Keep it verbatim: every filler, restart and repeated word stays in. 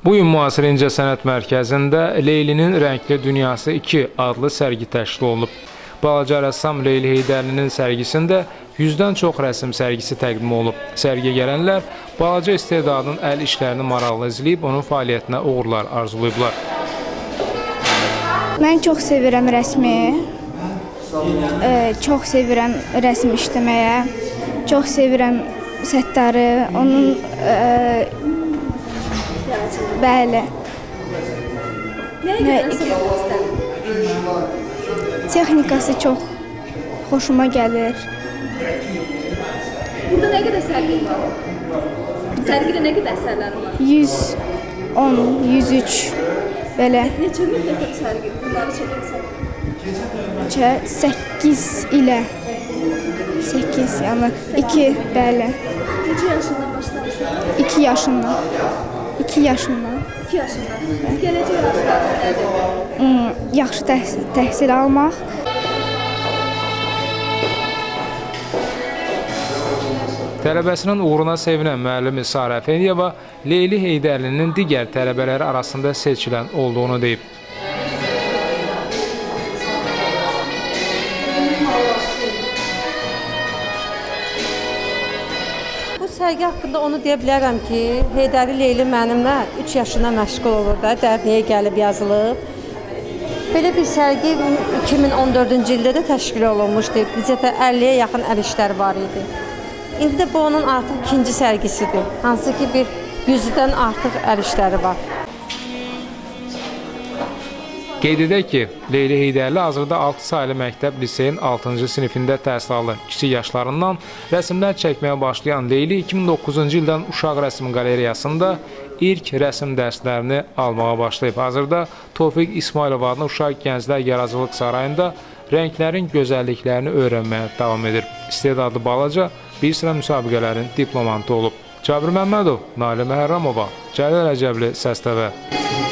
Bugün Müasir İncəsənət Mərkəzində Leylinin Rəngli Dünyası iki adlı sərgi təşkil olunub. Balaca rəssam Leyli Heydərlinin sərgisində yüzdən çox rəsm sərgisi təqdim olunub. Sərgiyə gələnlər balaca istedadın əl işlərini maraqlı izləyib, onun fəaliyyətinə uğurlar arzulayıblar. Mən çox sevirəm rəsmi, çox sevirəm rəsm işləməyə, çox sevirəm Səttarı, onun bəli. Nəyə görə sevirəm istədim? Texnikası çox xoşuma gəlir. Burada nə qədər sərgi var? Sərgidə nə qədər əsərlərin var? yüz on, yüz üç belə. Neçə müddətdir sərgi? Bunları çəkirsən? səkkiz ilə. səkkiz, yəni iki, bəli. Neçə yaşından başlamışsın? iki yaşından. iki yaşından. iki yaşından. Gələcək arzuların nədir? Yaxşı təhsil, təhsil almaq. Tələbəsinin uğruna sevinən müəllimi Sarə Əfendiyeva Leyli Heydərlinin digər tələbələri arasında seçilən olduğunu deyib. Bu sərgi haqqında onu deyə bilərəm ki, Heydərli Leyli mənimlə üç yaşında məşğul olur da, dərnəyə gəlib yazılıb. Belə bir sərgi iki min on dördüncü ildə də təşkil olunmuşdu. Bizdə əlliyə yaxın əl işləri var idi. İndi də bu onun artıq ikinci sərgisidir. Hansı ki bir yüzdən artıq əl işləri var. Qeyd edək ki, Leyli Heydərli hazırda altı saylı məktəb liseyin altıncı sinifində təhsil alır. Kiçik yaşlarından rəsmlər çəkməyə başlayan Leyli iki min doqquzuncu ildən Uşaq Rəsm Qalereyasında ilk rəsm dərslərini almağa başlayıb. Hazırda Tofiq İsmailov adlı Uşaq Gənclər Yaradıcılıq Sarayında rənglərin gözəlliklərini öyrənməyə davam edir. İstedadlı balaca bir sıra müsabiqələrin diplomantı olub. Cabir Məmmədov, Nalə Məhərramova, Cəlil Rəcəbli, Səs T V.